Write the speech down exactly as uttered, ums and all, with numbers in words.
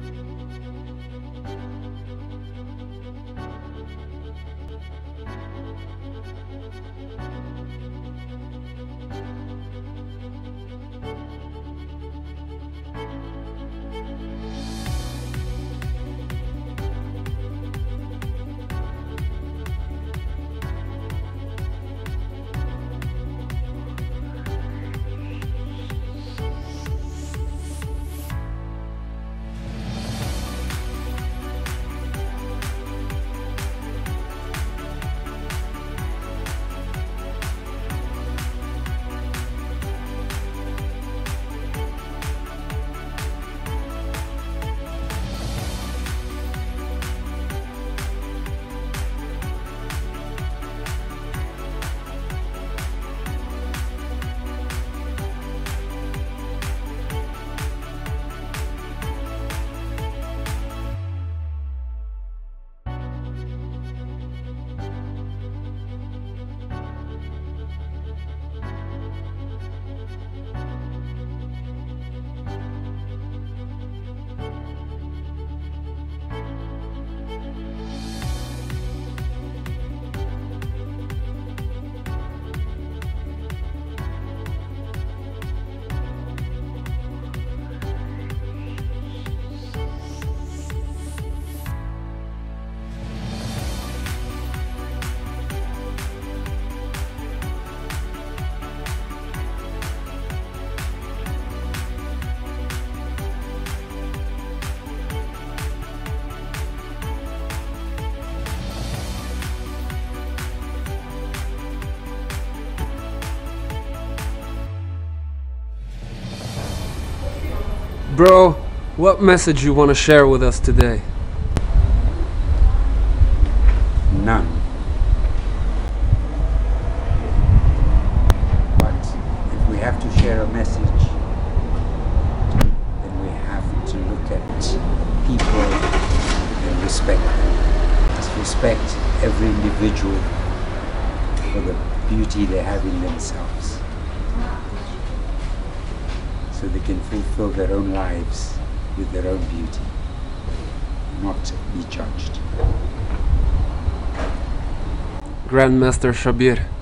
Bro, what message you want to share with us today? None. But if we have to share a message, then we have to look at people and respect them. Just respect every individual for the beauty they have in themselves, so they can fulfill their own lives with their own beauty, not be judged. Grandmaster Shabir.